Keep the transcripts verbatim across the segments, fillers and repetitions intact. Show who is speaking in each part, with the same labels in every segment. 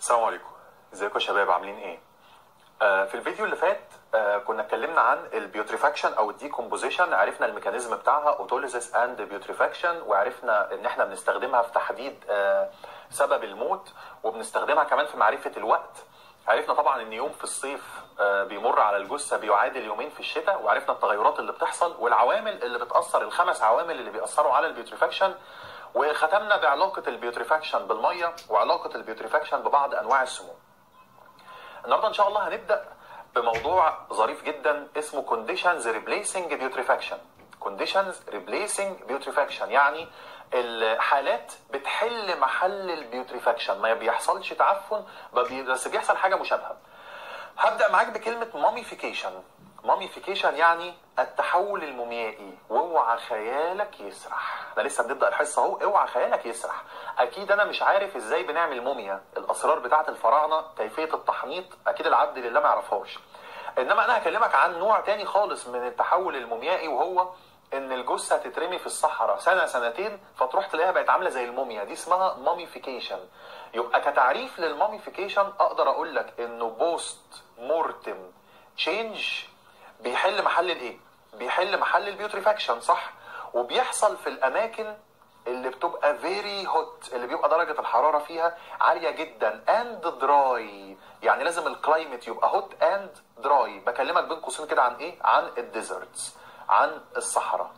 Speaker 1: السلام عليكم. ازيكم يا شباب، عاملين ايه؟ آه في الفيديو اللي فات آه كنا اتكلمنا عن البيوتريفاكشن او الديكومبوزيشن، عرفنا الميكانيزم بتاعها اوتوليزيس اند بيوتريفاكشن، وعرفنا ان احنا بنستخدمها في تحديد آه سبب الموت، وبنستخدمها كمان في معرفة الوقت. عرفنا طبعا ان يوم في الصيف آه بيمر على الجثة بيعادل يومين في الشتاء، وعرفنا التغيرات اللي بتحصل والعوامل اللي بتأثر، الخمس عوامل اللي بيأثروا على البيوتريفاكشن. وختمنا بعلاقة البيوتريفاكشن بالمية وعلاقة البيوتريفاكشن ببعض انواع السموم. النهارده ان شاء الله هنبدا بموضوع ظريف جدا اسمه conditions replacing putrefaction. conditions replacing putrefaction يعني الحالات بتحل محل البيوتريفاكشن، ما بيحصلش تعفن بس بيحصل حاجه مشابهه. هبدا معاك بكلمه ماميفيكيشن. ماميفيكيشن يعني التحول الموميائي، واوعى خيالك يسرح. احنا لسه بنبدا الحصه اهو، اوعى خيالك يسرح. اكيد انا مش عارف ازاي بنعمل موميا، الاسرار بتاعه الفراعنه، كيفيه التحنيط، اكيد العبد لله ما يعرفهاش. انما انا هكلمك عن نوع تاني خالص من التحول الموميائي، وهو ان الجثه تترمي في الصحراء سنه سنتين فتروح تلاقيها بقت عامله زي الموميا. دي اسمها ماميفيكيشن. يبقى كتعريف للماميفيكيشن اقدر اقول لك انه بوست مورتم تشينج بيحل محل الايه؟ بيحل محل البيوتريفاكشن، صح؟ وبيحصل في الاماكن اللي بتبقى فيري هوت، اللي بيبقى درجه الحراره فيها عاليه جدا، اند دراي. يعني لازم الكلايمت يبقى هوت اند دراي. بكلمك بين قوسين كده عن ايه؟ عن الديزرتس، عن الصحراء.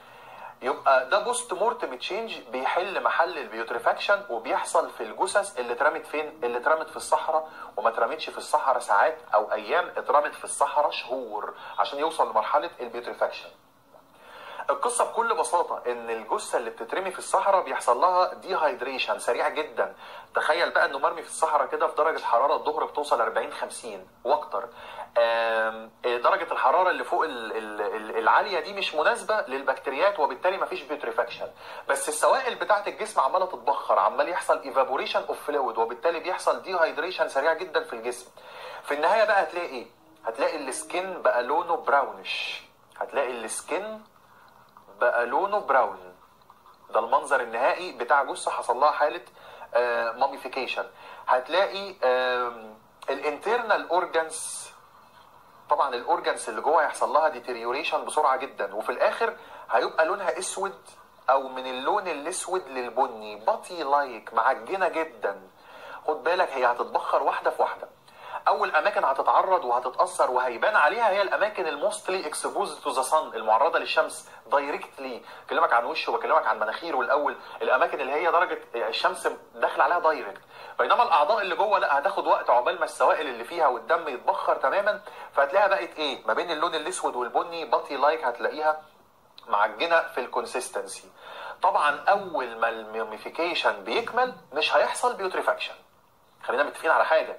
Speaker 1: يبقى ده بوست مورتم تشينج بيحل محل البيوتريفاكشن، وبيحصل في الجثث اللي اترمت فين؟ اللي اترمت في الصحراء، وما اترمتش في الصحراء ساعات او ايام، اترمت في الصحراء شهور عشان يوصل لمرحله البيوتريفاكشن. القصه بكل بساطه ان الجثه اللي بتترمي في الصحراء بيحصل لها دي هايدريشن سريع جدا. تخيل بقى انه مرمي في الصحراء كده في درجه حراره الظهر بتوصل أربعين خمسين واكتر. درجه الحراره اللي فوق العاليه دي مش مناسبه للبكتيريات، وبالتالي مفيش بيوتريفاكشن. بس السوائل بتاعه الجسم عماله تتبخر، عمال يحصل ايفابوريشن اوف فلويد، وبالتالي بيحصل دي هايدريشن سريع جدا في الجسم. في النهايه بقى هتلاقي ايه؟ هتلاقي السكين بقى لونه براونش. هتلاقي السكين بقى لونه براون. ده المنظر النهائي بتاع جثه حصل لها حاله آه ماميفيكيشن. هتلاقي آه الانترنال اورجانز، طبعا الاورجانز اللي جوه هيحصل لها ديتيريوريشن بسرعه جدا، وفي الاخر هيبقى لونها اسود او من اللون الاسود للبني، بطي لايك، معجنه جدا. خد بالك هي هتتبخر واحده في واحده. اول اماكن هتتعرض وهتتاثر وهيبان عليها هي الاماكن الموستلي اكسبوزد تو ذا صن، المعرضه للشمس دايركتلي. بكلمك عن وشه وبكلمك عن مناخيره الاول، الاماكن اللي هي درجه الشمس داخله عليها دايركت. بينما الاعضاء اللي جوه لا، هتاخد وقت عقبال ما السوائل اللي فيها والدم يتبخر تماما، فهتلاقيها بقت ايه؟ ما بين اللون الاسود والبني، بطي لايك، هتلاقيها معجنه في الكونسيستنسي. طبعا اول ما الميميفيكيشن بيكمل مش هيحصل بيوتريفاكشن. خلينا متفقين على حاجه،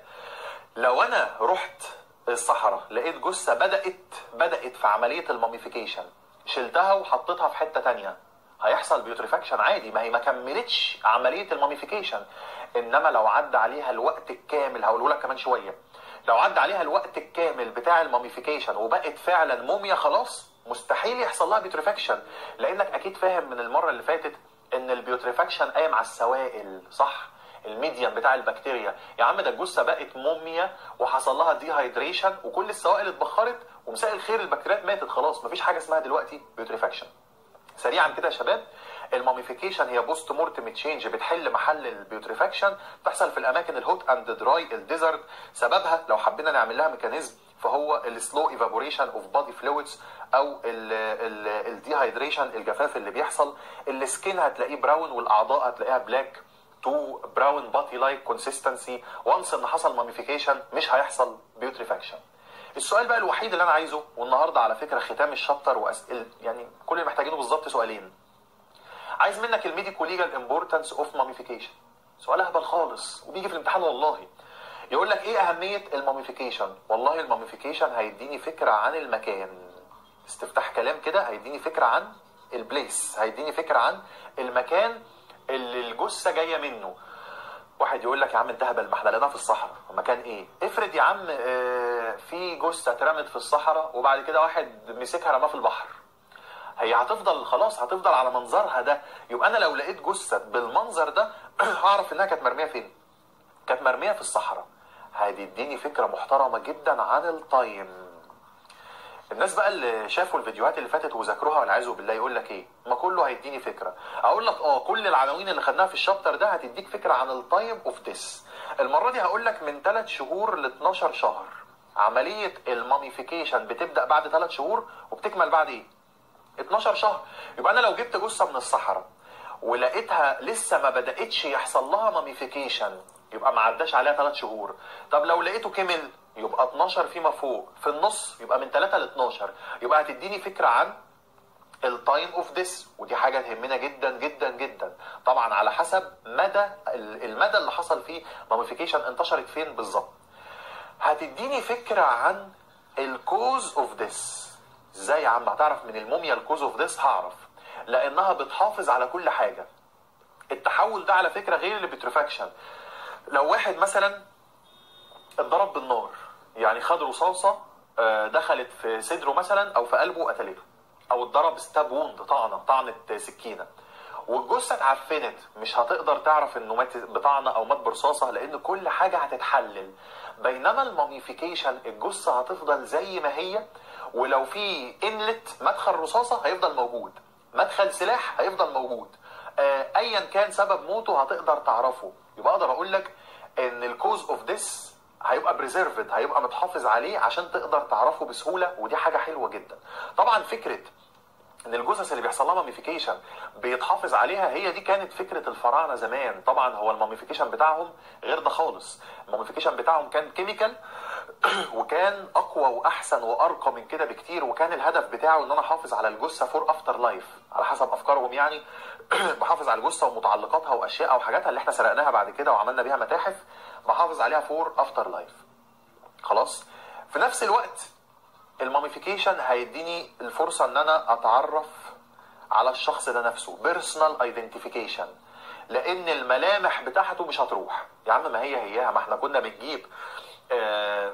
Speaker 1: لو انا رحت الصحراء لقيت جثه بدات بدات في عمليه الماميفيكيشن، شلتها وحطيتها في حته تانية، هيحصل بيوتريفاكشن عادي، ما هي ما كملتش عمليه الماميفيكيشن. انما لو عدى عليها الوقت الكامل، هقوله لك كمان شويه، لو عدى عليها الوقت الكامل بتاع الماميفيكيشن وبقت فعلا موميا خلاص، مستحيل يحصل لها بيوتريفاكشن. لانك اكيد فاهم من المره اللي فاتت ان البيوتريفاكشن قايم على السوائل، صح؟ الميديم بتاع البكتيريا. يا عم ده الجثه بقت موميا وحصل لها دي هايدريشن وكل السوائل اتبخرت، ومساء الخير البكتيريات ماتت خلاص، مفيش حاجه اسمها دلوقتي بيوتريفاكشن. سريعا كده يا شباب، الماميفيكيشن هي بوست مورتم تشينج بتحل محل البيوتريفاكشن، بتحصل في الاماكن الهوت اند دراي، الديزرت. سببها لو حبينا نعمل لها ميكانيزم فهو السلو ايفابوريشن اوف بادي فلويدز، او الديهايدريشن، الجفاف اللي بيحصل. السكين هتلاقيه براون، والاعضاء هتلاقيها بلاك تو براون باتي لايك كونسيستنسي. وانس ان حصل ماميفيكيشن مش هيحصل بيوتريفاكشن. السؤال بقى الوحيد اللي انا عايزه، والنهارده على فكره ختام الشابتر واسئله، يعني كل اللي محتاجينه بالظبط سؤالين. عايز منك الميديكو ليجال امبورتانس اوف ماميفيكيشن. سؤال اهبل خالص وبيجي في الامتحان والله. يقول لك ايه اهميه الماميفيكيشن؟ والله الماميفيكيشن هيديني فكره عن المكان. استفتاح كلام كده، هيديني فكره عن البليس، هيديني فكره عن المكان اللي الجثه جايه منه. واحد يقول لك يا عم انت هبل، ما احنا لقيناها في الصحراء، مكان ايه؟ افرض يا عم في جثه اترمت في الصحراء وبعد كده واحد مسكها رماها في البحر، هي هتفضل خلاص، هتفضل على منظرها ده. يبقى انا لو لقيت جثه بالمنظر ده هعرف انها كانت مرميه فين؟ كانت مرميه في الصحراء، هتديني فكره محترمه جدا عن التايم. الناس بقى اللي شافوا الفيديوهات اللي فاتت وذاكروها والعياذ بالله يقول لك ايه؟ ما كله هيديني فكره. اقول لك اه كل العناوين اللي خدناها في الشابتر ده هتديك فكره عن التايم اوف ديس. المره دي هقول لك من ثلاث شهور ل اتناشر شهر. عمليه الماميفيكيشن بتبدا بعد ثلاث شهور وبتكمل بعد ايه؟ اتناشر شهر. يبقى انا لو جبت جثه من الصحراء ولقيتها لسه ما بداتش يحصل لها ماميفيكيشن يبقى ما عداش عليها ثلاث شهور. طب لو لقيته كمل يبقى اتناشر فيما فوق، في النص يبقى من ثلاثة ل اتناشر. يبقى هتديني فكره عن التايم اوف ديس، ودي حاجه تهمنا جدا جدا جدا. طبعا على حسب مدى المدى اللي حصل فيه ماميفيكيشن انتشرت فين بالظبط. هتديني فكره عن الكوز اوف ديس. ازاي يا عم هتعرف من الموميا الكوز اوف ديس؟ هعرف لانها بتحافظ على كل حاجه. التحول ده على فكره غير البيتريفاكشن. لو واحد مثلا اتضرب بالنار، يعني خد رصاصه دخلت في صدره مثلا او في قلبه وقتلته، او اتضرب ستاب ووند، طعنه طعنه سكينه، والجثه اتعفنت، مش هتقدر تعرف انه مات بطعنه او مات برصاصه لان كل حاجه هتتحلل. بينما الماميفيكيشن الجثه هتفضل زي ما هي، ولو في انلت مدخل رصاصه هيفضل موجود، مدخل سلاح هيفضل موجود، ايا كان سبب موته هتقدر تعرفه. يبقى اقدر اقول لك ان الكوز اوف ديس هيبقى بريزيرفد، هيبقى متحافظ عليه عشان تقدر تعرفه بسهوله، ودي حاجه حلوه جدا. طبعا فكره ان الجثث اللي بيحصل لها ماميفيكيشن بيتحافظ عليها، هي دي كانت فكره الفراعنه زمان. طبعا هو الماميفيكيشن بتاعهم غير ده خالص. الماميفيكيشن بتاعهم كان كيميكال وكان اقوى واحسن وارقى من كده بكتير، وكان الهدف بتاعه ان انا احافظ على الجثه فور افتر لايف على حسب افكارهم يعني. بحافظ على الجثه ومتعلقاتها واشيائها وحاجاتها اللي احنا سرقناها بعد كده وعملنا بيها متاحف، بحافظ عليها فور افتر لايف. خلاص. في نفس الوقت الماميفيكيشن هيديني الفرصه ان انا اتعرف على الشخص ده نفسه، بيرسونال ايدنتيفيكيشن، لان الملامح بتاعته مش هتروح. يا عم ما هي هياها، ما احنا كنا بنجيب آه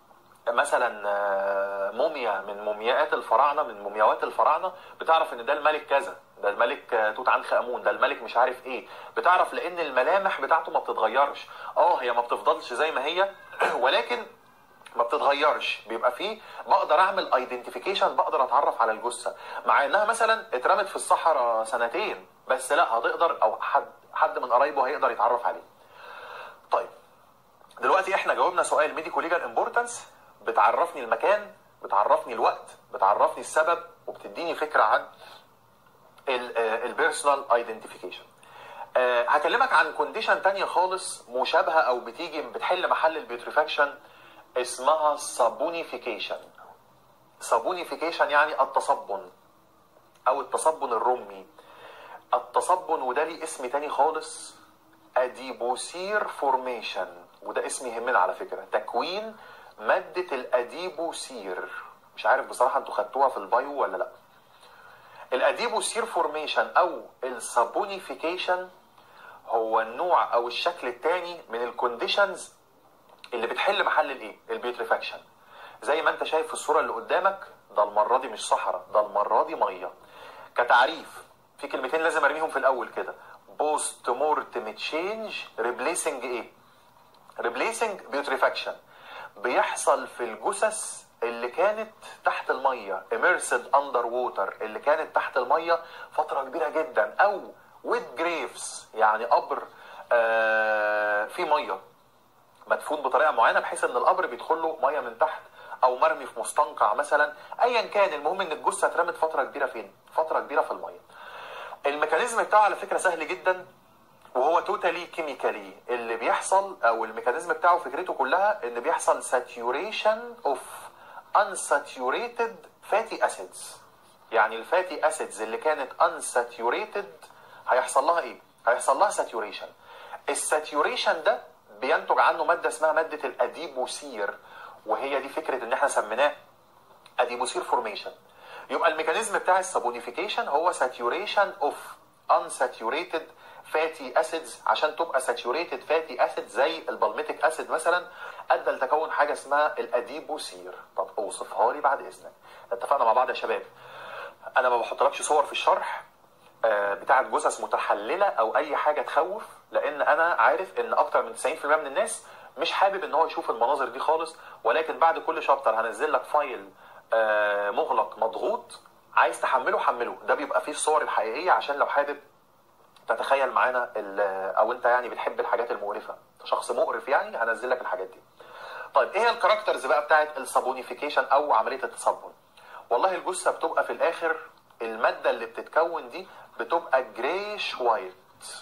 Speaker 1: مثلا آه موميا من مومياءات الفراعنه، من مومياوات الفراعنه، بتعرف ان ده الملك كذا، ده الملك آه توت عنخ امون، ده الملك مش عارف ايه. بتعرف لان الملامح بتاعته ما بتتغيرش. اه هي ما بتفضلش زي ما هي ولكن ما بتتغيرش، بيبقى فيه بقدر اعمل ايدنتيفيكيشن، بقدر اتعرف على الجثه مع انها مثلا اترمت في الصحراء سنتين، بس لا هتقدر، او حد حد من قرايبه هيقدر يتعرف عليه. طيب دلوقتي احنا جاوبنا سؤال ميديكو ليجال امبورتنس، بتعرفني المكان، بتعرفني الوقت، بتعرفني السبب، وبتديني فكره عن البيرسونال ايدنتيفيكيشن. أه هكلمك عن كونديشن تانية خالص مشابهه او بتيجي بتحل محل البيوتريفاكشن، اسمها صابونيفيكيشن. صابونيفيكيشن يعني التصبن او التصبن الرمي. التصبن وده ليه اسم تاني خالص، اديبوسير فورميشن، وده اسم يهمنا على فكره، تكوين ماده الاديبوسير. مش عارف بصراحه انتوا خدتوها في البايو ولا لا. الاديبوسير فورميشن او الصابونيفيكيشن هو النوع او الشكل الثاني من الكونديشنز اللي بتحل محل الايه؟ البيوتريفاكشن. زي ما انت شايف في الصوره اللي قدامك، ده المره دي مش صحراء، ده المره دي ميه. كتعريف في كلمتين لازم ارميهم في الاول كده، بوست مورتم تشينج ريبليسنج ايه؟ ريبليسنج بيوتريفاكشن. بيحصل في الجثث اللي كانت تحت الميه، immersed under water، اللي كانت تحت الميه فتره كبيره جدا، او with graves يعني قبر آه في ميه مدفون بطريقه معينه بحيث ان القبر بيدخل له ميه من تحت، او مرمي في مستنقع مثلا، ايا كان. المهم ان الجثه اترمت فتره كبيره فين؟ فتره كبيره في الميه. الميكانيزم بتاعه على فكره سهل جدا وهو توتالي كيميكالي. اللي بيحصل او الميكانيزم بتاعه فكرته كلها ان بيحصل ساتيوريشن اوف unsaturated fatty acids. يعني الفاتي اسيدز اللي كانت unsaturated هيحصل لها ايه؟ هيحصل لها ساتيوريشن. الساتيوريشن ده بينتج عنه ماده اسمها ماده الاديبوسير، وهي دي فكره ان احنا سميناه اديبوسير فورميشن. يبقى الميكانيزم بتاع السابونيفيكيشن هو ساتيوريشن اوف unsaturated fatty acids، عشان تبقى saturated fatty acids زي البالميتيك اسيد مثلا، ادى لتكون حاجه اسمها الاديبوسير. طب اوصفها لي بعد اذنك. اتفقنا مع بعض يا شباب؟ انا ما بحطلكش صور في الشرح، بتاعه جثث متحلله او اي حاجه تخوف، لان انا عارف ان اكتر من تسعين في المية من الناس مش حابب ان هو يشوف المناظر دي خالص. ولكن بعد كل شابتر هنزل لك فايل مغلق مضغوط، عايز تحمله حمله، ده بيبقى فيه الصور الحقيقيه عشان لو حابب تتخيل معانا، او انت يعني بتحب الحاجات المقرفه، شخص مقرف يعني، هنزل لك الحاجات دي. طيب ايه هي الكاركترز بقى بتاعت السابونيفيكيشن او عمليه التصبن؟ والله الجثه بتبقى في الاخر الماده اللي بتتكون دي بتبقى جريش وايت.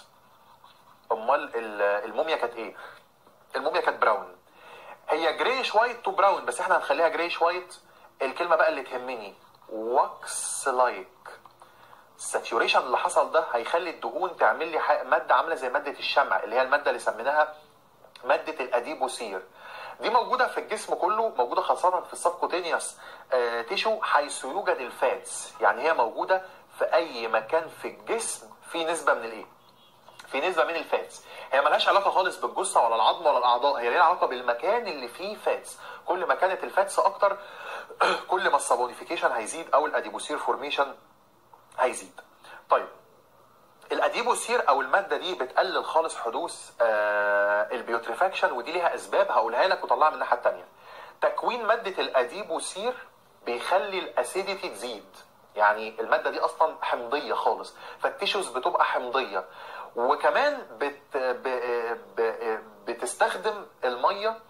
Speaker 1: امال الموميا كانت ايه؟ الموميا كانت براون. هي جريش وايت تو براون، بس احنا هنخليها جريش وايت. الكلمه بقى اللي تهمني واكس لايك. الساتيوريشن اللي حصل ده هيخلي الدهون تعمل لي ماده عامله زي ماده الشمع، اللي هي الماده اللي سميناها ماده الاديبوسير. دي موجوده في الجسم كله، موجوده خاصه في السبكوتينيوس آه تيشو حيث يوجد الفاتس. يعني هي موجوده في اي مكان في الجسم في نسبه من الايه؟ في نسبه من الفاتس. هي ملهاش علاقه خالص بالجثه ولا العظم ولا الاعضاء، هي ليها علاقه بالمكان اللي فيه فاتس. كل ما كانت الفاتس اكتر كل ما السابونيفيكيشن هيزيد او الاديبوسير فورميشن هيزيد. طيب الاديبوسير او الماده دي بتقلل خالص حدوث آه البيوتريفاكشن، ودي ليها اسباب هقولها لك وطلعها من الناحيه الثانيه. تكوين ماده الاديبوسير بيخلي الاسيديتي تزيد، يعني الماده دي اصلا حمضيه خالص، فالتيشوز بتبقى حمضيه، وكمان بت ب ب بتستخدم الميه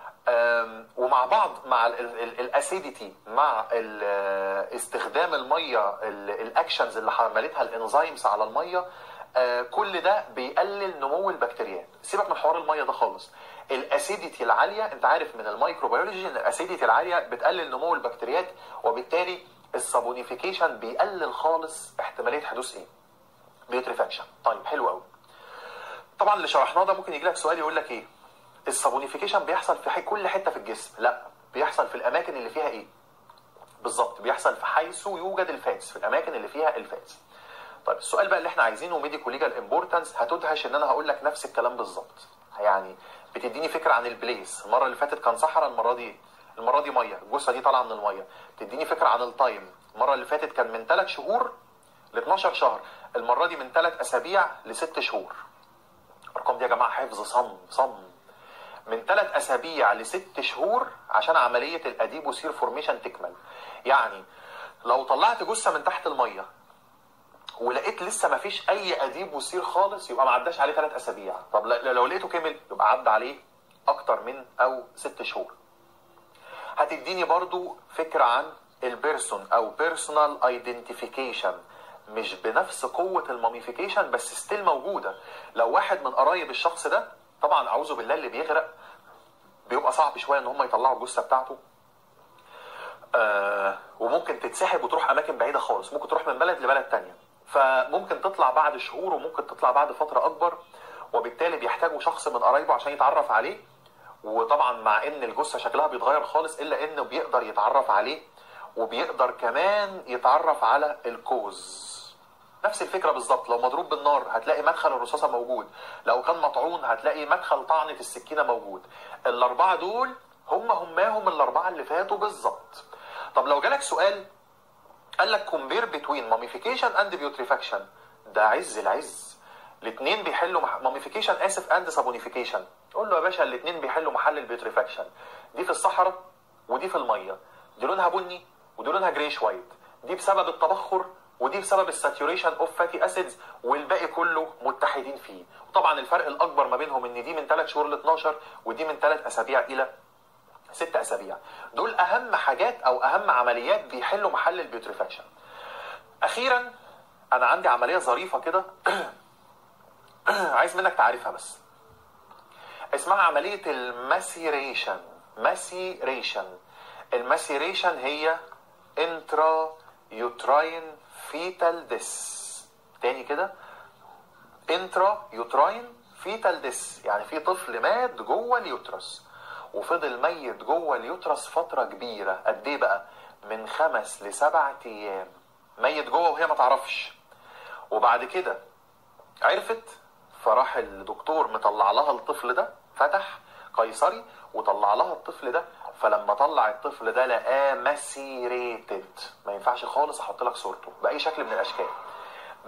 Speaker 1: ومع بعض مع الاسيديتي مع استخدام الميه الاكشنز اللي عملتها الانزيمز على الميه، كل ده بيقلل نمو البكتيريات. سيبك من حوار الميه ده خالص. الاسيديتي العاليه، انت عارف من الميكروبيولوجي ان الاسيديتي العاليه بتقلل نمو البكتيريات، وبالتالي السابونيفيكيشن بيقلل خالص احتماليه حدوث ايه؟ بيوتريفاكشن. طيب حلو قوي. طبعا اللي شرحناه ده ممكن يجي لك سؤال يقول لك ايه؟ السابونيفيكيشن بيحصل في كل حته في الجسم؟ لا، بيحصل في الاماكن اللي فيها ايه؟ بالظبط، بيحصل في حيث يوجد الفاتس، في الاماكن اللي فيها الفاتس. طيب السؤال بقى اللي احنا عايزينه ميديكو ليجال امبورتنس، هتدهش ان انا هقول لك نفس الكلام بالظبط. يعني بتديني فكره عن البليس. المره اللي فاتت كان صحراء، المره دي المره دي ميه، الجثه دي طالعه من الميه. تديني فكره عن التايم. المره اللي فاتت كان من ثلاث شهور ل اتناشر شهر، المره دي من ثلاث اسابيع لست شهور. الارقام دي يا جماعه حفظ صم صم. من ثلاث اسابيع لست شهور عشان عمليه الاديبوسير فورميشن تكمل. يعني لو طلعت جثه من تحت الميه ولقيت لسه ما فيش اي اديبوسير خالص، يبقى ما عداش عليه ثلاث اسابيع. طب لو لقيته كمل يبقى عدى عليه اكتر من او ست شهور. هتديني برضو فكره عن البيرسون او بيرسونال ايدنتيفيكيشن، مش بنفس قوه الماميفيكيشن بس ستيل موجوده. لو واحد من قرايب الشخص ده، طبعا اعوذ بالله اللي بيغرق بيبقى صعب شويه ان هم يطلعوا الجثه بتاعته، آه وممكن تتسحب وتروح اماكن بعيده خالص، ممكن تروح من بلد لبلد تانية، فممكن تطلع بعد شهور وممكن تطلع بعد فتره اكبر، وبالتالي بيحتاجوا شخص من قرايبه عشان يتعرف عليه. وطبعا مع ان الجثه شكلها بيتغير خالص، الا انه بيقدر يتعرف عليه، وبيقدر كمان يتعرف على الكوز. نفس الفكره بالظبط. لو مضروب بالنار هتلاقي مدخل الرصاصه موجود، لو كان مطعون هتلاقي مدخل طعنه السكينه موجود. الاربعه دول هم هماهم الاربعه اللي فاتوا بالظبط. طب لو جالك سؤال قال لك كومبير بتوين ماميفيكيشن اند بيوتريفاكشن، ده عز العز. الاثنين بيحلوا مح... ماميفيكيشن اسف اند سابونيفيكيشن، قول له يا باشا الاثنين بيحلوا محل البيوتريفاكشن. دي في الصحراء ودي في الميه، دي لونها بني ودي لونها جريش وايت، دي بسبب التبخر ودي بسبب الساتيوريشن اوف فاتي اسيدز، والباقي كله متحدين فيه. وطبعا الفرق الاكبر ما بينهم ان دي من ثلاث شهور ل اتناشر ودي من ثلاث اسابيع الى ست اسابيع. دول اهم حاجات او اهم عمليات بيحلوا محل البيوتريفاكشن. اخيرا انا عندي عمليه ظريفه كده عايز منك تعرفها بس، اسمها عمليه الماسيريشن. ماسيريشن الماسيريشن هي انترا يوتراين فيتال ديس. تاني كده، انترا يوتراين فيتال ديس، يعني في طفل مات جوه اليوترس وفضل ميت جوه اليوترس فتره كبيره. قد ايه بقى؟ من خمس لسبع ايام ميت جوه وهي ما تعرفش. وبعد كده عرفت، فراح الدكتور مطلع لها الطفل ده، فتح قيصري وطلع لها الطفل ده. فلما طلع الطفل ده لقاه ماسيريتد، ما ينفعش خالص احط لك صورته باي شكل من الاشكال.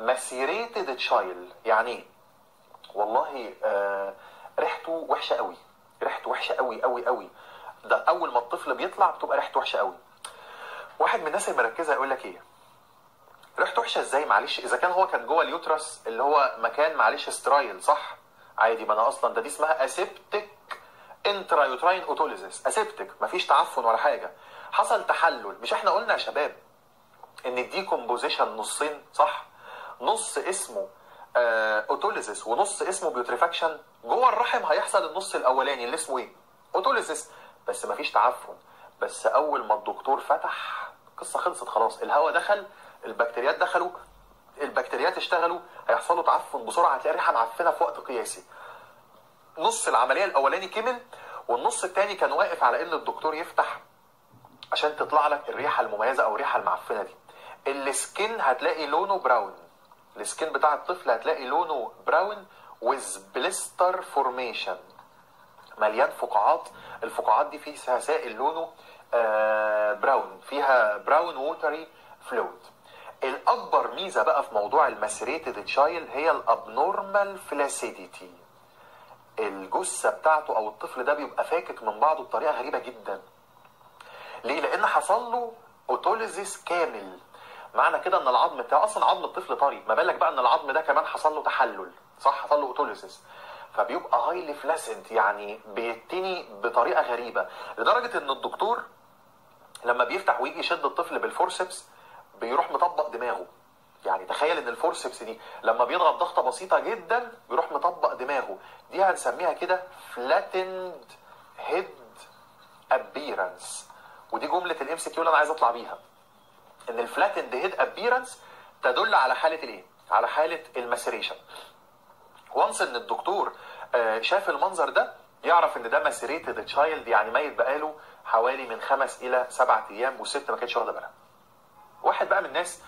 Speaker 1: macerated child يعني ايه؟ والله آه ريحته وحشه قوي، ريحته وحشه قوي قوي قوي. ده اول ما الطفل بيطلع بتبقى ريحته وحشه قوي. واحد من الناس المركزه يقول لك ايه؟ ريحته وحشه ازاي؟ معلش اذا كان هو كان جوه اليوترس اللي هو مكان معلش سترايل صح؟ عادي، ما انا اصلا ده دي اسمها اسيبتك انترا يوتراين اوتوليزيس، اسيبتك مفيش تعفن ولا حاجه، حصل تحلل. مش احنا قلنا يا شباب ان الدي كومبوزيشن نصين صح؟ نص اسمه اوتوليزيس ونص اسمه بيوتريفاكشن. جوه الرحم هيحصل النص الاولاني اللي اسمه ايه؟ اوتوليزيس، بس مفيش تعفن. بس اول ما الدكتور فتح القصه خلصت خلاص، الهواء دخل، البكتيريات دخلوا، البكتيريات اشتغلوا، هيحصلوا تعفن بسرعه، هتلاقي ريحه معفنه في وقت قياسي. نص العمليه الاولاني كمل، والنص الثاني كان واقف على ان الدكتور يفتح عشان تطلع لك الريحه المميزه او الريحه المعفنه دي. السكين هتلاقي لونه براون، السكين بتاع الطفل هتلاقي لونه براون with blister formation، مليان فقاعات. الفقاعات دي فيها سائل لونه آه براون، فيها براون ووتري فلويد. الاكبر ميزه بقى في موضوع الماسيريتد تشايلد هي الابنورمال فلاسيديتي. الجثه بتاعته او الطفل ده بيبقى فاكك من بعضه بطريقه غريبه جدا. ليه؟ لان حصل له اوتوليزيس كامل. معنى كده ان العظم بتاعه اصلا عظم الطفل طري، ما بالك بقى ان العظم ده كمان حصل له تحلل صح؟ حصل له اوتوليزيس، فبيبقى هايلي فلاسنت، يعني بيتني بطريقه غريبه، لدرجه ان الدكتور لما بيفتح ويجي يشد الطفل بالفورسبس بيروح مطبق دماغه. يعني تخيل ان الفورسبس دي لما بيضغط ضغطه بسيطه جدا بيروح مطبق دماغه. دي هنسميها كده فلاتند هيد ابيرنس، ودي جمله الام سي كيو اللي انا عايز اطلع بيها، ان الفلاتند هيد ابيرنس تدل على حاله الايه؟ على حاله الماسيريشن. وانس ان الدكتور شاف المنظر ده يعرف ان ده ماسيريتد تشايلد، يعني ميت بقاله حوالي من خمس الى سبعة ايام والست ما كانتش واخده بالها. واحد بقى من الناس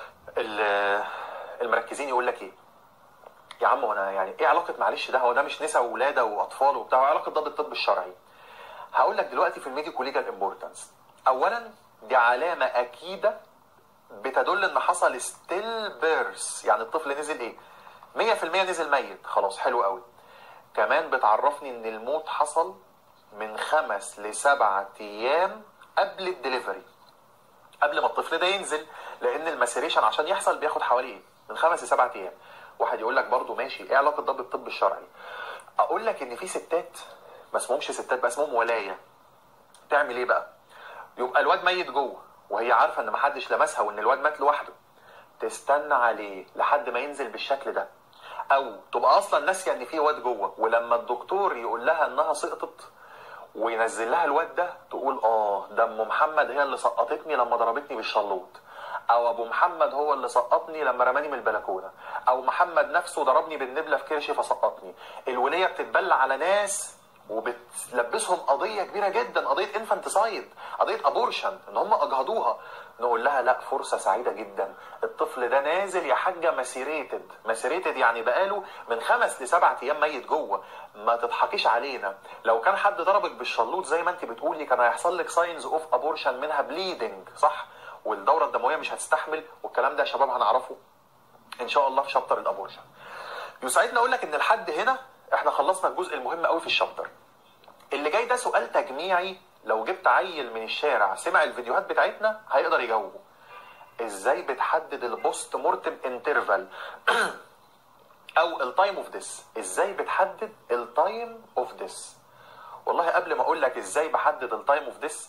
Speaker 1: المركزين يقول لك ايه؟ يا عم وانا يعني ايه علاقه معلش ده؟ هو ده مش نساء وولاده واطفال وبتاع، علاقه ده بالطب الشرعي؟ هقول لك دلوقتي في الميديكو ليجال امبورتنس. اولا دي علامه اكيده بتدل ان حصل ستيل بيرث، يعني الطفل نزل ايه؟ مية في المية نزل ميت، خلاص حلو قوي. كمان بتعرفني ان الموت حصل من خمس لسبعة ايام قبل الدليفري، قبل ما الطفل ده ينزل، لان الماسيريشن عشان يحصل بياخد حوالي ايه؟ من خمس لسبعة ايام. واحد يقول لك برضو ماشي، ايه علاقه ده بالطب الشرعي؟ اقول لك ان في ستات ما اسمهمش ستات بقى، اسمهم ولايه. تعمل ايه بقى؟ يبقى الواد ميت جوه وهي عارفه ان محدش لمسها وان الواد مات لوحده، تستنى عليه لحد ما ينزل بالشكل ده، او تبقى اصلا ناسيه ان في واد جوه، ولما الدكتور يقول لها انها سقطت وينزل لها الواد ده تقول اه ده ام محمد هي اللي سقطتني لما ضربتني بالشلوط، او ابو محمد هو اللي سقطني لما رماني من البلكونه، او محمد نفسه ضربني بالنبله في كرشي فسقطني. الوليه بتتبلى على ناس وبتلبسهم قضيه كبيره جدا، قضيه انفانتسايد، قضيه ابورشن، ان هم اجهضوها. نقول لها لا، فرصه سعيده جدا، الطفل ده نازل يا حاجه ماسيريتد. ماسيريتد يعني بقاله من خمس لسبعة ايام ميت جوه. ما تضحكيش علينا، لو كان حد ضربك بالشلوط زي ما انت بتقولي كان هيحصل لك ساينز اوف ابورشن، منها بليدنج صح؟ والدوره الدمويه مش هتستحمل، والكلام ده يا شباب هنعرفه ان شاء الله في شابتر الابورشن. يسعدني اقول لك ان لحد هنا احنا خلصنا الجزء المهم قوي في الشابتر. اللي جاي ده سؤال تجميعي، لو جبت عيل من الشارع سمع الفيديوهات بتاعتنا هيقدر يجاوبه. ازاي بتحدد البوست مورتم انترفال او التايم اوف ديس؟ ازاي بتحدد التايم اوف ديس؟ والله قبل ما اقول لك ازاي بحدد التايم اوف ديس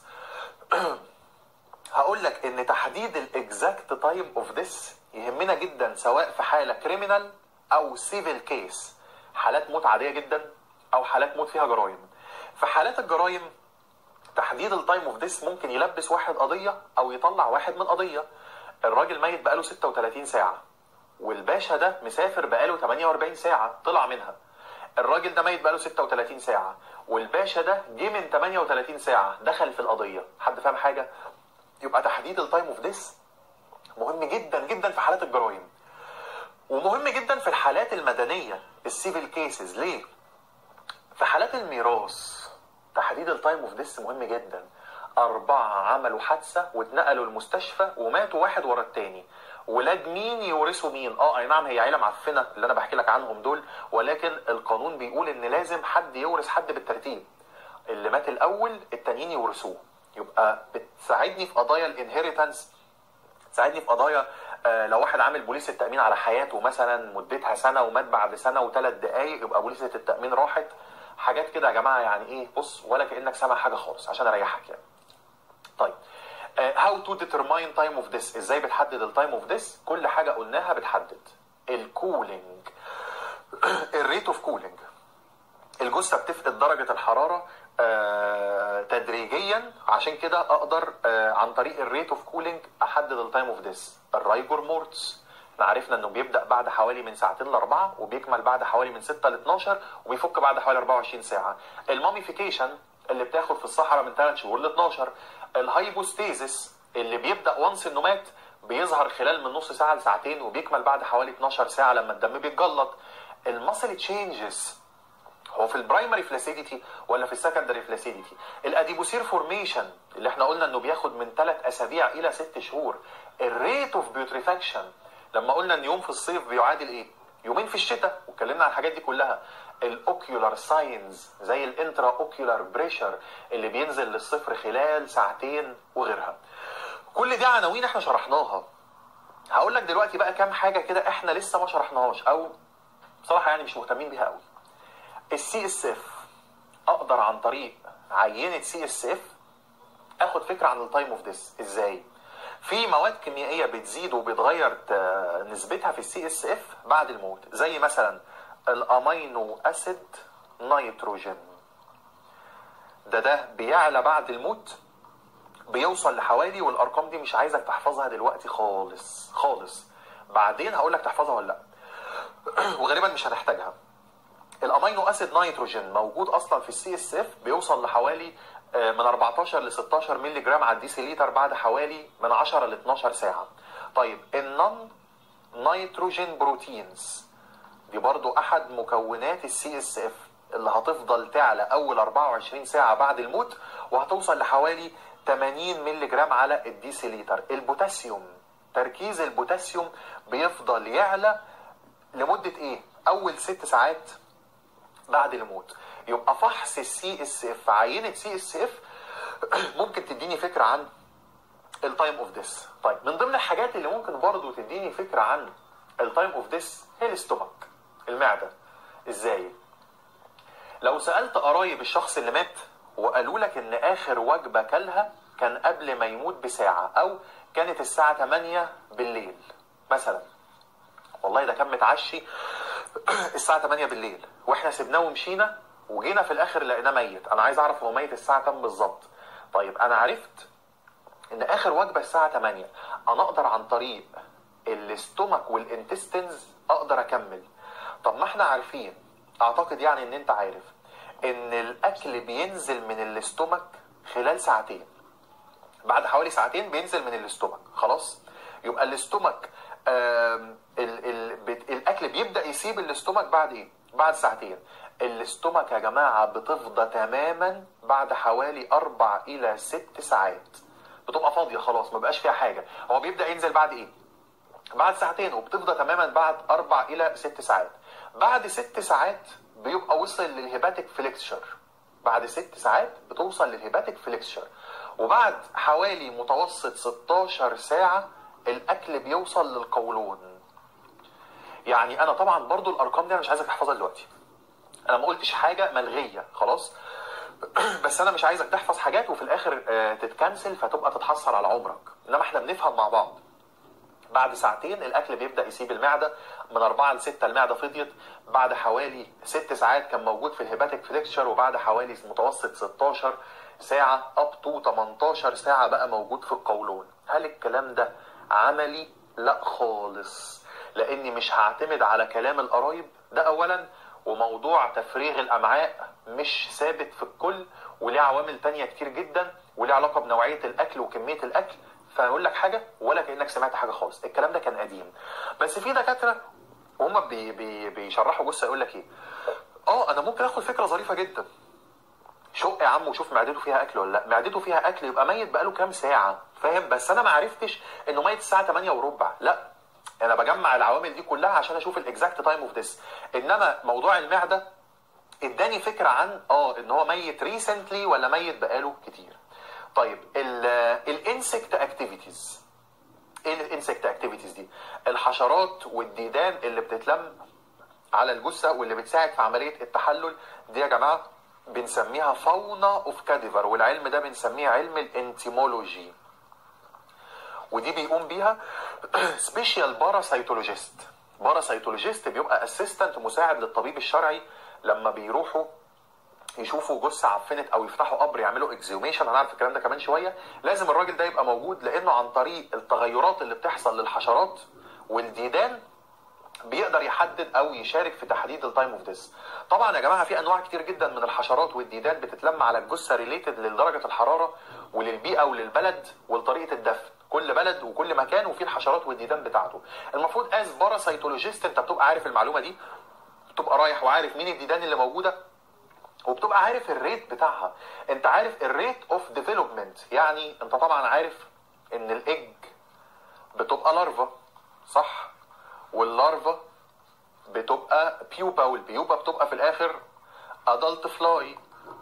Speaker 1: هقول لك ان تحديد الاكزاكت تايم اوف ديس يهمنا جدا، سواء في حاله كريمنال او سيفل كيس، حالات موت عاديه جدا او حالات موت فيها جرائم. في حالات الجرائم تحديد التايم اوف ديس ممكن يلبس واحد قضيه او يطلع واحد من قضيه. الراجل ميت بقاله ستة وتلاتين ساعه والباشا ده مسافر بقاله تمانية واربعين ساعه طلع منها. الراجل ده ميت بقاله ستة وتلاتين ساعه والباشا ده جه من تمانية وتلاتين ساعه دخل في القضيه. حد فاهم حاجه؟ يبقى تحديد التايم اوف ديس مهم جدا جدا في حالات الجرائم، ومهم جدا في الحالات المدنيه السيفل كيسز. ليه؟ في حالات الميراث تحديد التايم اوف ديس مهم جدا. أربعة عملوا حادثة واتنقلوا المستشفى وماتوا واحد ورا التاني، ولاد مين يورثوا مين. اه اي نعم هي عيله معفنه اللي انا بحكي لك عنهم دول، ولكن القانون بيقول ان لازم حد يورث حد بالترتيب، اللي مات الاول التانيين يورثوه. يبقى بتساعدني في قضايا الانهيرتنس، تساعدني في قضايا آه لو واحد عامل بوليس التامين على حياته مثلا مدتها سنه ومات بعد سنه وثلاث دقائق، يبقى بوليسه التامين راحت. حاجات كده يا جماعه يعني ايه، بص ولا كانك سامع حاجه خالص عشان اريحك يعني. طيب هاو تو ديترماين تايم اوف ذس، ازاي بتحدد التايم اوف ذس؟ كل حاجه قلناها بتحدد الكولينج، الريت اوف كولينج. الجثه بتفقد درجه الحراره آه تدريجيا، عشان كده اقدر آه عن طريق الريت اوف كولينج احدد التايم اوف ذس. الرايجور مورتس احنا عرفنا انه بيبدا بعد حوالي من ساعتين لاربعه، وبيكمل بعد حوالي من ستة ل اتناشر، وبيفك بعد حوالي اربعة وعشرين ساعه. الماميفيكيشن اللي بتاخد في الصحراء من ثلاث شهور ل اتناشر. الهايبوستيزيس اللي بيبدا وانس انه مات بيظهر خلال من نص ساعه لساعتين، وبيكمل بعد حوالي اتناشر ساعه لما الدم بيتجلط. الماسل تشينجز هو في البرايمري فلاسيديتي ولا في السكندري فلاسيديتي؟ الاديبوسير فورميشن اللي احنا قلنا انه بياخد من ثلاث اسابيع الى ست شهور. الريت اوف بيوتريفاكشن لما قلنا ان يوم في الصيف بيعادل ايه؟ يومين في الشتاء، واتكلمنا عن الحاجات دي كلها. الاوكيولار ساينز زي الانترا اوكيولار بريشر اللي بينزل للصفر خلال ساعتين وغيرها. كل دي عناوين احنا شرحناها. هقول لك دلوقتي بقى كام حاجه كده احنا لسه ما شرحناهاش، او بصراحه يعني مش مهتمين بيها قوي. السي اس اف، اقدر عن طريق عينه سي اس اف اخد فكره عن التايم اوف ذس. ازاي؟ في مواد كيميائيه بتزيد وبتغير نسبتها في السي اس اف بعد الموت، زي مثلا الامينو اسيد نيتروجين. ده ده بيعلى بعد الموت، بيوصل لحوالي، والارقام دي مش عايزك تحفظها دلوقتي خالص خالص، بعدين هقول لك تحفظها ولا لا وغالبا مش هنحتاجها. الامينو اسيد نيتروجين موجود اصلا في السي اس اف، بيوصل لحوالي من اربعتاشر ل ستاشر مللي جرام على الديسيليتر بعد حوالي من عشرة ل اتناشر ساعه. طيب النون نيتروجين بروتينز دي برضو احد مكونات السي اس اف اللي هتفضل تعلى اول اربعة وعشرين ساعه بعد الموت، وهتوصل لحوالي تمانين مللي جرام على الديسيليتر. البوتاسيوم، تركيز البوتاسيوم بيفضل يعلى لمده ايه؟ اول ست ساعات بعد الموت. يبقى فحص السي اس اف، عينه سي اس اف ممكن تديني فكره عن التايم اوف ذس. طيب من ضمن الحاجات اللي ممكن برضو تديني فكره عن التايم اوف ذس هي الاستومك، المعده. ازاي؟ لو سالت قرايب الشخص اللي مات وقالوا لك ان اخر وجبه كلها كان قبل ما يموت بساعه، او كانت الساعه تمانية بالليل مثلا، والله ده كان متعشي الساعه تمانية بالليل واحنا سيبناه ومشينا، وجينا في الاخر لقيناه ميت. انا عايز اعرف هو ميت الساعه كام بالظبط. طيب انا عرفت ان اخر وجبه الساعه تمانية، انا اقدر عن طريق الاستومك والانتستينز اقدر اكمل. طب ما احنا عارفين، اعتقد يعني ان انت عارف ان الاكل بينزل من الاستومك خلال ساعتين، بعد حوالي ساعتين بينزل من الاستومك خلاص. يبقى الاستومك ال ال الاكل بيبدا يسيب الاستومك بعد ايه؟ بعد ساعتين. الاستومك يا جماعه بتفضى تماما بعد حوالي اربع الى ست ساعات، بتبقى فاضيه خلاص ما بقاش فيها حاجه. هو بيبدا ينزل بعد ايه؟ بعد ساعتين، وبتفضى تماما بعد اربع الى ست ساعات. بعد ست ساعات بيبقى وصل للهيباتيك فليكشر، بعد ست ساعات بتوصل للهيباتيك فليكشر. وبعد حوالي متوسط ستاشر ساعه الاكل بيوصل للقولون. يعني انا طبعا برضو الارقام دي انا مش عايزك تحفظها دلوقتي، انا ما قلتش حاجه ملغيه خلاص بس انا مش عايزك تحفظ حاجات وفي الاخر تتكنسل فتبقى تتحسر على عمرك. انما احنا بنفهم مع بعض. بعد ساعتين الاكل بيبدا يسيب المعده، من اربعة ل ستة المعده فضيت. بعد حوالي ست ساعات كان موجود في الهيباتيك فليكشر، وبعد حوالي متوسط ستاشر ساعه اب تو تمنتاشر ساعه بقى موجود في القولون. هل الكلام ده عملي؟ لا خالص، لاني مش هعتمد على كلام القرايب ده اولا، وموضوع تفريغ الامعاء مش ثابت في الكل، وليه عوامل تانية كتير جدا، وليه علاقه بنوعيه الاكل وكميه الاكل. فاقول لك حاجه ولا كانك سمعت حاجه خالص، الكلام ده كان قديم. بس في دكاتره وهم بي بي بيشرحوا جثه يقول لك ايه؟ اه انا ممكن اخد فكره ظريفه جدا، شق يا عم وشوف معدته فيها اكل ولا لا. معدته فيها اكل يبقى ميت بقاله كام ساعه، فاهم؟ بس انا ما عرفتش انه ميت الساعه تمانية وربع، لا انا بجمع العوامل دي كلها عشان اشوف الاكزاكت تايم اوف ذس. انما موضوع المعده اداني فكره عن اه ان هو ميت ريسنتلي ولا ميت بقاله كتير. طيب الانسكت اكتيفيتيز، ايه الانسكت اكتيفيتيز دي؟ الحشرات والديدان اللي بتتلم على الجثه واللي بتساعد في عمليه التحلل دي يا جماعه بنسميها فاونا اوف كاديفر، والعلم ده بنسميه علم الانتيمولوجي، ودي بيقوم بيها سبيشال باراسيتولوجيست. باراسيتولوجيست بيبقى اسيستنت مساعد للطبيب الشرعي لما بيروحوا يشوفوا جثه عفنت او يفتحوا قبر يعملوا اكزيوميشن، هنعرف الكلام ده كمان شويه. لازم الراجل ده يبقى موجود لانه عن طريق التغيرات اللي بتحصل للحشرات والديدان بيقدر يحدد او يشارك في تحديد التايم اوف ديس. طبعا يا جماعه في انواع كتير جدا من الحشرات والديدان بتتلم على الجثه ريليتد لدرجه الحراره وللبيئه وللبلد ولطريقه الدفن، كل بلد وكل مكان وفيه الحشرات والديدان بتاعته. المفروض از باراسيتولوجيست انت بتبقى عارف المعلومه دي، بتبقى رايح وعارف مين الديدان اللي موجوده، وبتبقى عارف الريت بتاعها. انت عارف الريت اوف ديفلوبمنت، يعني انت طبعا عارف ان الايج بتبقى لارفا صح، واللارفا بتبقى بيوبا، والبيوبا بتبقى في الاخر ادلت فلاي.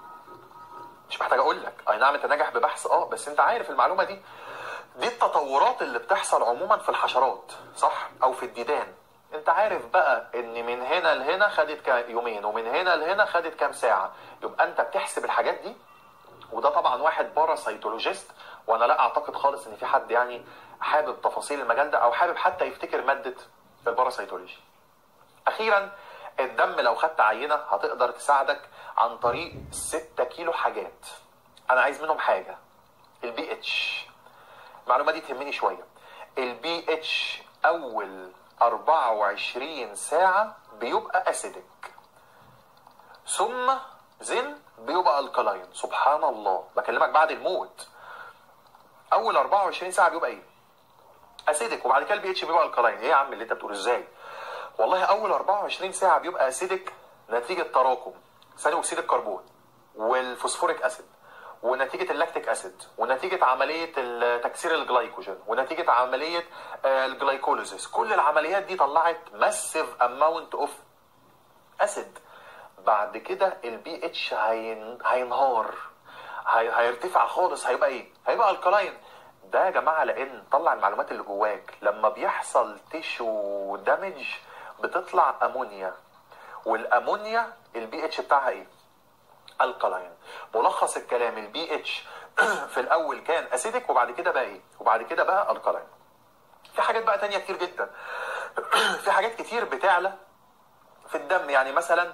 Speaker 1: مش محتاج اقول لك، اي نعم انت ناجح ببحث اه بس انت عارف المعلومه دي. دي التطورات اللي بتحصل عموما في الحشرات صح، او في الديدان. انت عارف بقى ان من هنا لهنا خدت كام يومين ومن هنا لهنا خدت كام ساعه، يبقى انت بتحسب الحاجات دي. وده طبعا واحد باراسيتولوجيست، وانا لا اعتقد خالص ان في حد يعني حابب تفاصيل المجال ده او حابب حتى يفتكر ماده الباراسيتولوجي. اخيرا الدم لو خدت عينه هتقدر تساعدك عن طريق ستة كيلو حاجات. انا عايز منهم حاجه، البي اتش. المعلومه دي تهمني شويه. البي اتش اول اربعة وعشرين ساعه بيبقى اسيدك، ثم زن بيبقى الكلاين. سبحان الله، بكلمك بعد الموت. اول اربعة وعشرين ساعه بيبقى ايه؟ اسيدك، وبعد كده البي اتش بيبقى الكلاين. ايه يا عم اللي انت بتقوله ازاي؟ والله اول اربعة وعشرين ساعه بيبقى اسيدك نتيجه تراكم ثاني اكسيد الكربون والفوسفوريك اسيد، ونتيجه اللاكتيك اسيد، ونتيجه عمليه تكسير الجلايكوجين، ونتيجه عمليه الجلايكوليزيس. كل العمليات دي طلعت ماسيف اماونت اوف اسيد. بعد كده البي اتش هينهار، هيرتفع خالص، هيبقى ايه؟ هيبقى الكلاين. ده يا جماعه لان طلع المعلومات اللي جواك، لما بيحصل تيشو دامج بتطلع امونيا، والامونيا البي اتش بتاعها ايه؟ الكلاين. ملخص الكلام، البي اتش في الاول كان اسيدك وبعد كده بقى ايه؟ وبعد كده بقى الكلاين. في حاجات بقى تانية كتير جدا. في حاجات كتير بتعلى في الدم، يعني مثلا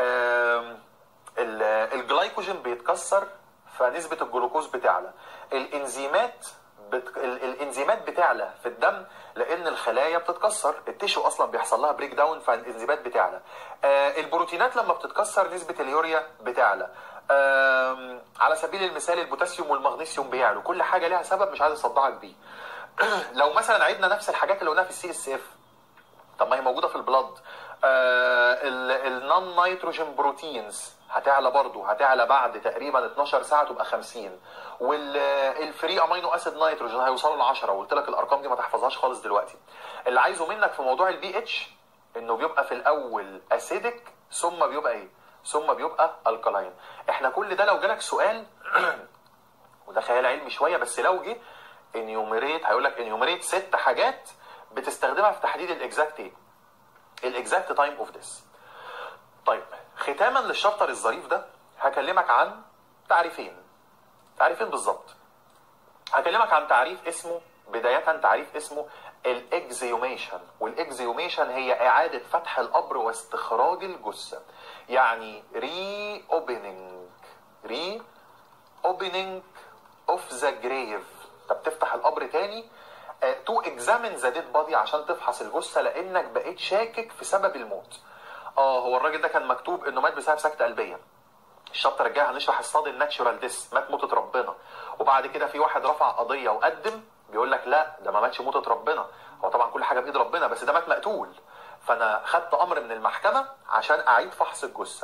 Speaker 1: الجلايكوجين بيتكسر فنسبة الجلوكوز بتعلى. الانزيمات بت... الانزيمات بتعلى في الدم لان الخلايا بتتكسر، التيشو اصلا بيحصل لها بريك داون فالانزيمات بتعلى. آه البروتينات لما بتتكسر نسبة اليوريا بتعلى. آه على سبيل المثال البوتاسيوم والمغنيسيوم بيعلوا. كل حاجة لها سبب مش عايز اصدعك بيه. لو مثلا عدنا نفس الحاجات اللي قلناها في السي اس اف، طب ما هي موجودة في البلد. آه النون نيتروجين بروتينز هتعلى برضو، هتعلى بعد تقريبا اتناشر ساعه تبقى خمسين. والفري امينو اسيد نيتروجين هيوصلوا ل عشرة، وقلت لك الارقام دي ما تحفظهاش خالص دلوقتي. اللي عايزه منك في موضوع البي اتش انه بيبقى في الاول اسيدك ثم بيبقى ايه؟ ثم بيبقى الكلاين. احنا كل ده لو جالك سؤال وده خيال علمي شويه، بس لو جه انيوميريت هيقول لك انيوميريت ست حاجات بتستخدمها في تحديد الاكزاكت ايه؟ الاكزاكت تايم اوف ذس. طيب ختاما للشابتر الظريف ده هكلمك عن تعريفين تعريفين بالظبط. هكلمك عن تعريف اسمه بداية تعريف اسمه الاكزيوميشن. والاكزيوميشن هي اعادة فتح القبر واستخراج الجثة، يعني ري اوبننج ري اوبننج اوف ذا جريف. انت بتفتح القبر تاني تو اكزامين ذا ديد بادي عشان تفحص الجثة لانك بقيت شاكك في سبب الموت. اه هو الراجل ده كان مكتوب انه مات بسبب سكتة قلبية. الشابتر الجاي هنشرح الصادم ناتشورال ديس، مات موتة ربنا. وبعد كده في واحد رفع قضية وقدم بيقول لك لا ده ما ماتش موتة ربنا، هو طبعا كل حاجة بإيد ربنا بس ده مات مقتول. فانا خدت امر من المحكمة عشان اعيد فحص الجثة.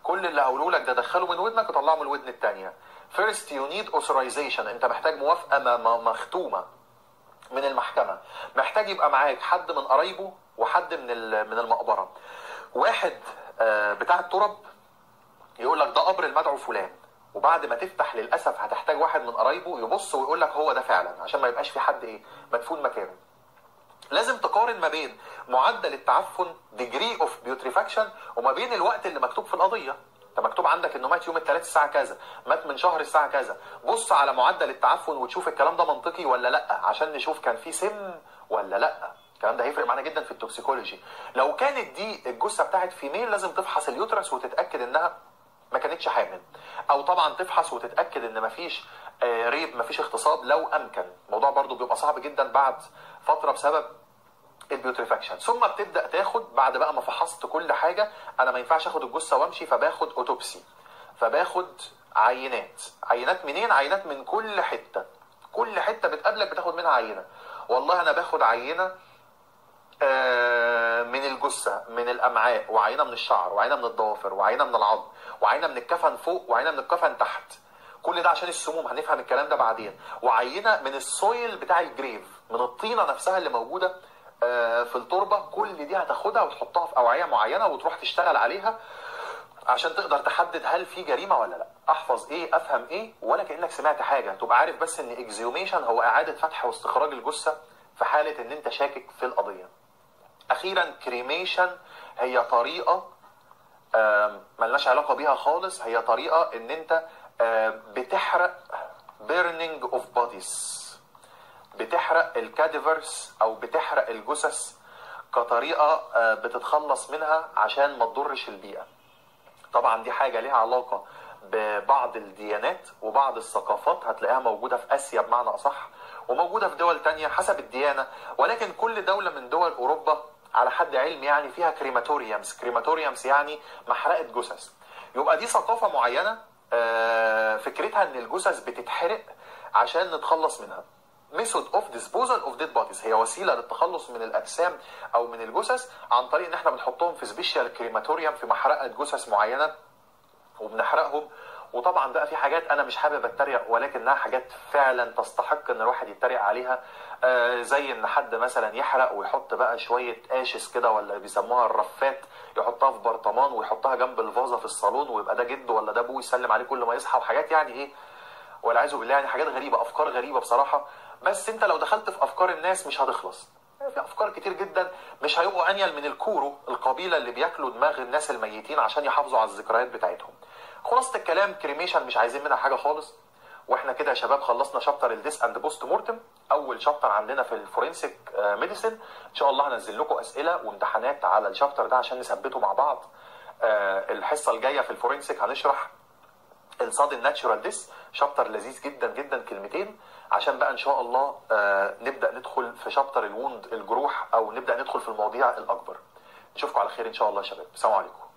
Speaker 1: كل اللي هقوله لك ده دخله من ودنك وطلعه من الودن الثانيه. First you need authorization، انت محتاج موافقه مختومه من المحكمه، محتاج يبقى معاك حد من قرايبه وحد من من المقبره. واحد بتاع التراب يقول لك ده قبر المدعو فلان، وبعد ما تفتح للاسف هتحتاج واحد من قرايبه يبص ويقول لك هو ده فعلا، عشان ما يبقاش في حد ايه مدفون مكانه. لازم تقارن ما بين معدل التعفن degree of putrefaction وما بين الوقت اللي مكتوب في القضيه. انت مكتوب عندك انه مات يوم الثلاث الساعه كذا، مات من شهر الساعه كذا، بص على معدل التعفن وتشوف الكلام ده منطقي ولا لا، عشان نشوف كان في سم ولا لا. الكلام ده هيفرق معانا جدا في التوكسيكولوجي. لو كانت دي الجثه بتاعت فيميل لازم تفحص اليوترس وتتاكد انها ما كانتش حامل، او طبعا تفحص وتتاكد ان مفيش ريب، مفيش اغتصاب لو امكن. الموضوع برضو بيبقى صعب جدا بعد فتره بسبب البيوتريفاكشن. ثم بتبدا تاخد بعد بقى ما فحصت كل حاجه، انا ما ينفعش اخد الجثه وامشي، فباخد اوتوبسي، فباخد عينات. عينات منين؟ عينات من كل حته، كل حته بتقابلك بتاخد منها عينه. والله انا باخد عينه من الجثه، من الامعاء، وعينه من الشعر، وعينه من الضوافر، وعينه من العظم، وعينه من الكفن فوق، وعينه من الكفن تحت. كل ده عشان السموم، هنفهم الكلام ده بعدين. وعينه من السويل بتاع الجريف، من الطينه نفسها اللي موجوده في التربه. كل دي هتاخدها وتحطها في اوعيه معينه وتروح تشتغل عليها عشان تقدر تحدد هل في جريمه ولا لا. احفظ ايه افهم ايه ولا كانك سمعت حاجه، تبقى عارف بس ان اكزيوميشن هو اعاده فتح واستخراج الجثه في حاله ان انت شاكك في القضيه. اخيرا كريميشن هي طريقه ملناش علاقه بيها خالص، هي طريقه ان انت بتحرق burning of bodies، بتحرق الكاديفرز او بتحرق الجثث كطريقه بتتخلص منها عشان ما تضرش البيئه. طبعا دي حاجه ليها علاقه ببعض الديانات وبعض الثقافات، هتلاقيها موجوده في اسيا بمعنى اصح، وموجوده في دول تانية حسب الديانه. ولكن كل دوله من دول اوروبا على حد علمي يعني فيها كريماتوريومز. كريماتوريومز يعني محرقه جثث. يبقى دي ثقافه معينه فكرتها ان الجثث بتتحرق عشان نتخلص منها. method of disposal of dead bodies هي وسيله للتخلص من الاجسام او من الجثث عن طريق ان احنا بنحطهم في سبيشال كريماتوريوم، في محرقه جثث معينه وبنحرقهم. وطبعا بقى في حاجات انا مش حابب اتريق ولكنها حاجات فعلا تستحق ان الواحد يتريق عليها، آه زي ان حد مثلا يحرق ويحط بقى شويه اشس كده، ولا بيسموها الرفات، يحطها في برطمان ويحطها جنب الفازه في الصالون، ويبقى ده جده ولا ده ابوه يسلم عليه كل ما يصحى، وحاجات يعني ايه والعياذ بالله، يعني حاجات غريبه، افكار غريبه بصراحه. بس انت لو دخلت في افكار الناس مش هتخلص. في افكار كتير جدا مش هيبقوا انيل من الكورو، القبيله اللي بياكلوا دماغ الناس الميتين عشان يحافظوا على الذكريات بتاعتهم. خلاصه الكلام كريميشن مش عايزين منها حاجه خالص. واحنا كده يا شباب خلصنا شابتر الديس اند بوست مورتم، اول شابتر عندنا في الفورنسيك ميديسن. ان شاء الله هنزل لكم اسئله وامتحانات على الشابتر ده عشان نثبته مع بعض. الحصه الجايه في الفورنسيك هنشرح الصادن ناتشورال ديس، شابتر لذيذ جدا جدا، كلمتين عشان بقى ان شاء الله آه نبدا ندخل في شابتر الوند، الجروح، او نبدا ندخل في المواضيع الاكبر. نشوفكم على خير ان شاء الله يا شباب، السلام عليكم.